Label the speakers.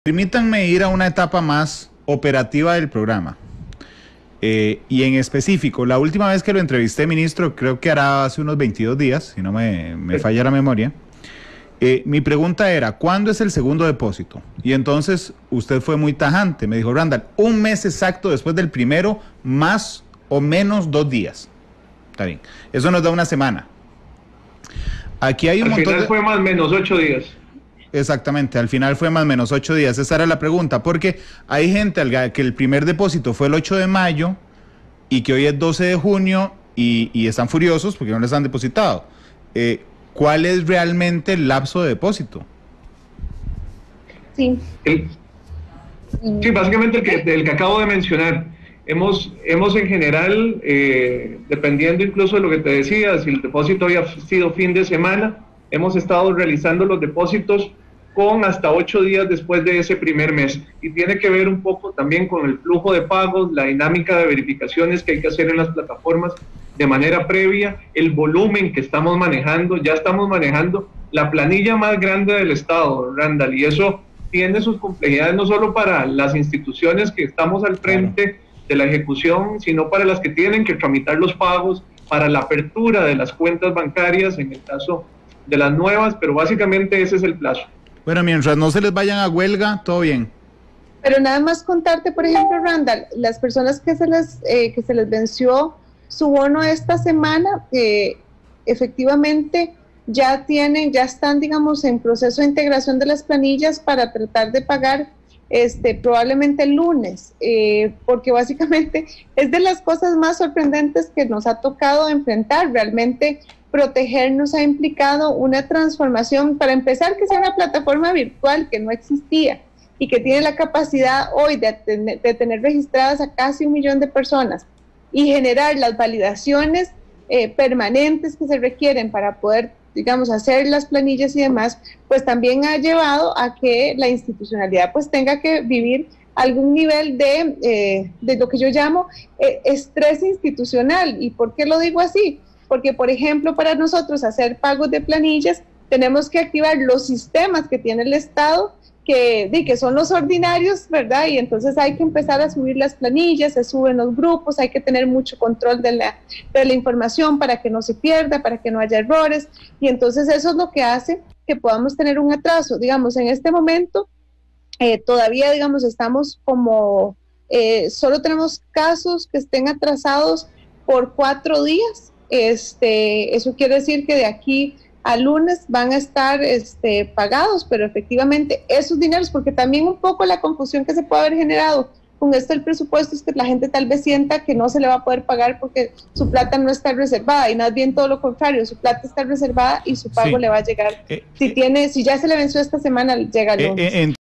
Speaker 1: Permítanme ir a una etapa más operativa del programa. Y en específico, la última vez que lo entrevisté, ministro, creo que hará hace unos 22 días, si no me falla la memoria. Mi pregunta era, ¿cuándo es el segundo depósito? Y entonces usted fue muy tajante, me dijo, Randall, un mes exacto después del primero, más o menos 2 días. Está bien, eso nos da una semana. Aquí hay un montón
Speaker 2: Al final fue más o menos 8 días.
Speaker 1: Exactamente, al final fue más o menos 8 días. Esa era la pregunta, porque hay gente que el primer depósito fue el 8 de mayo y que hoy es 12 de junio y están furiosos porque no les han depositado. ¿Cuál es realmente el lapso de depósito?
Speaker 3: Sí.
Speaker 2: Sí, básicamente el que acabo de mencionar. Hemos en general, dependiendo incluso de lo que te decía, si el depósito había sido fin de semana, hemos estado realizando los depósitos con hasta 8 días después de ese primer mes. Y tiene que ver un poco también con el flujo de pagos, la dinámica de verificaciones que hay que hacer en las plataformas de manera previa, el volumen que estamos manejando. Ya estamos manejando la planilla más grande del Estado, Randall, y eso tiene sus complejidades no solo para las instituciones que estamos al frente de la ejecución, sino para las que tienen que tramitar los pagos, para la apertura de las cuentas bancarias, en el caso de las nuevas, pero básicamente ese es el plazo.
Speaker 1: Bueno, mientras no se les vayan a huelga, todo bien.
Speaker 3: Pero nada más contarte, por ejemplo, Randall, las personas que se les venció su bono esta semana, efectivamente ya están, digamos, en proceso de integración de las planillas para tratar de pagar probablemente el lunes, porque básicamente es de las cosas más sorprendentes que nos ha tocado enfrentar. Realmente protegernos ha implicado una transformación, para empezar, que sea una plataforma virtual que no existía y que tiene la capacidad hoy de tener registradas a casi 1 millón de personas y generar las validaciones permanentes que se requieren para poder, digamos, hacer las planillas y demás, pues también ha llevado a que la institucionalidad pues tenga que vivir algún nivel de lo que yo llamo estrés institucional. ¿Y por qué lo digo así? Porque, por ejemplo, para nosotros hacer pagos de planillas, tenemos que activar los sistemas que tiene el Estado, que son los ordinarios, ¿verdad? Y entonces hay que empezar a subir las planillas, se suben los grupos, hay que tener mucho control de la información para que no se pierda, para que no haya errores, y entonces eso es lo que hace que podamos tener un atraso. Digamos, en este momento, todavía, digamos, estamos como, solo tenemos casos que estén atrasados por 4 días. Eso quiere decir que de aquí a lunes van a estar pagados, pero efectivamente esos dineros, porque también un poco la confusión que se puede haber generado con esto del presupuesto es que la gente tal vez sienta que no se le va a poder pagar porque su plata no está reservada, y más bien todo lo contrario, su plata está reservada y su pago le va a llegar. Si ya se le venció esta semana, llega el lunes.